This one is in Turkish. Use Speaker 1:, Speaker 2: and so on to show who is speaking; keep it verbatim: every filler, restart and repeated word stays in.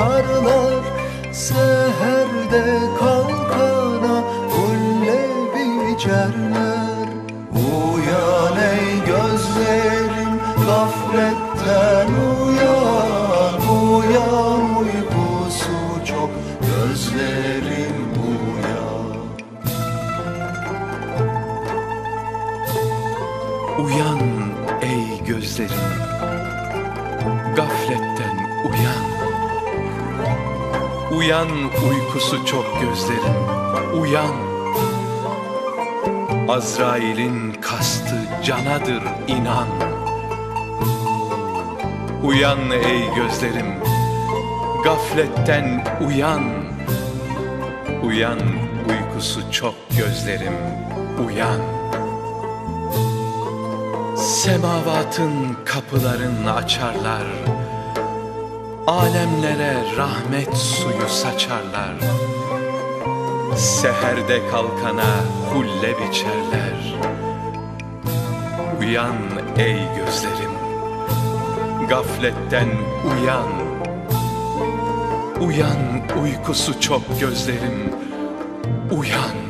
Speaker 1: bakarlar. Seherde kalkana hulle biçerler. Uyan ey gözlerim, gafletten uyan. Uyan, uykusu çok gözlerim, uyan.
Speaker 2: Uyan ey gözlerim, gafletten uyan. Uyan, uykusu çok gözlerim, uyan. Azrail'in kastı canadır, inan. Uyan ey gözlerim, gafletten uyan. Uyan, uykusu çok gözlerim, uyan. Semavatın kapılarını açarlar, alemlere rahmet suyu saçarlar. Seherde kalkana hulle biçerler. Uyan ey gözlerim, gafletten uyan. Uyan, uykusu çok gözlerim, uyan.